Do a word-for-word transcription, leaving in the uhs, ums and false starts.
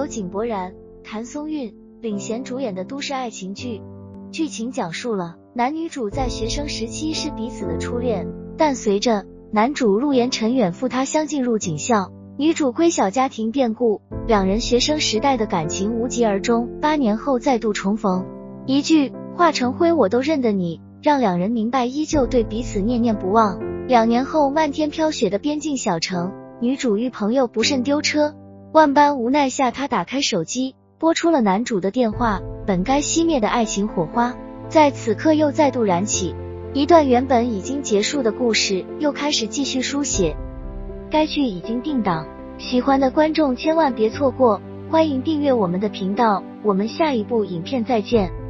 由井柏然、谭松韵领衔主演的都市爱情剧。剧情讲述了男女主在学生时期是彼此的初恋，但随着男主陆延辰远赴他乡进入警校，女主归小家庭变故，两人学生时代的感情无疾而终，八年后再度重逢。一句化成灰我都认得你，让两人明白依旧对彼此念念不忘。两年后漫天飘雪的边境小城，女主遇朋友不慎丢车，万般无奈下她打开手机，拨出了男主的电话，本该熄灭的爱情火花在此刻又再度燃起，一段原本已经结束的故事又开始继续书写。该剧已经定档，喜欢的观众千万别错过，欢迎订阅我们的频道，我们下一部影片再见。